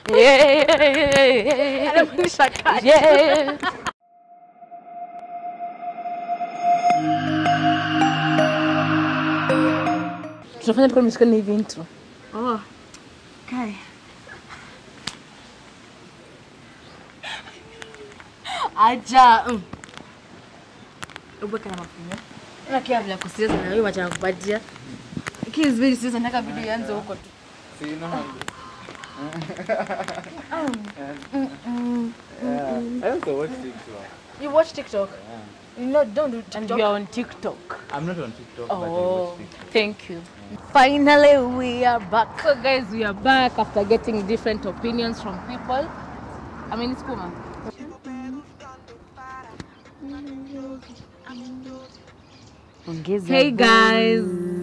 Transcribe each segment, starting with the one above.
Tunafanya kwa msikani hivi intro. Oh. Kai. Aja. Ubeka na mafunya. Na kia vile kusiza na wewe wacha kupatia. Kids very serious nataka video ianze huko tu. Sina mambo. I also watch TikTok. You watch TikTok? Yeah. No, don't do TikTok. And you are on TikTok. I'm not on TikTok, but I watch TikTok. Thank you. Finally we are back. So guys, we are back after getting different opinions from people. I mean, it's cool, man. Hey guys.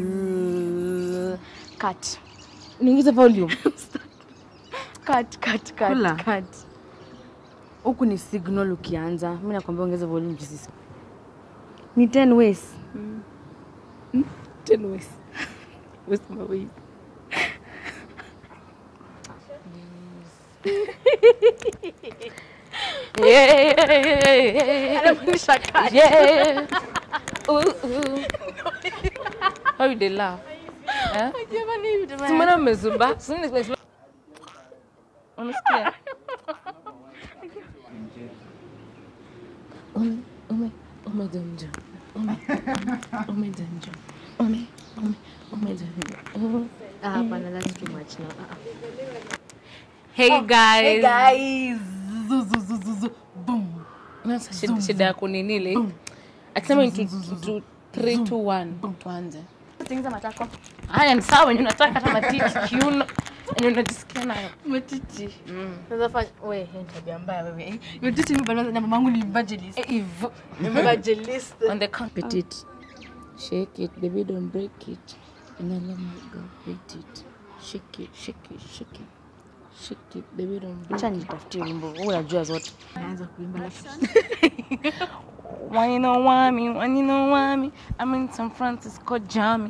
Cut. Niingize volume. Cut. Huku ni signal ukianza. Mimi nakwambia ongeza volume jinsi. Ni 10 ways. 10 ways. What's my way? Yeah. Ooh. How you they laugh? Eh? Simana mezumba. Unasikia? Umedanja. Hapana, that's too much now. Hey guys. Hey guys. Boom. Shida yako ni nini? Akisema into 3 2 1 tuanze. Tengeneza matako. Haya ni sawa, wenye unataka hata matiti kiuno. Wenye unajisikia nayo. Matiti. Sasa fanya wewe tabia mbaya wewe. Matiti ni bado na mamangu ni evangelist. Evangelist. On the count. Petit. Shake it, baby, don't break it. And then let me go. Beat it. Shake it, baby, don't break Acha nitafutie wimbo. Wewe unajua zote. Naanza kuimba alafu. When you know why me, I'm in San Francisco Jammy.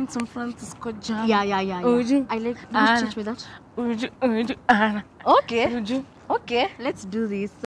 Yeah. Uju. I like Anna. teach me that. Uju, Anna. Okay. Uju. Okay, let's do this.